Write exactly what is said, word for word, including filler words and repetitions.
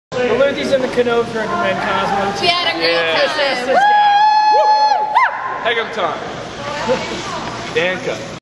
The Luthies and the Knop recommend Cosmo. We had a great Yeah. time. This guy. Heck of a time. Dan cut.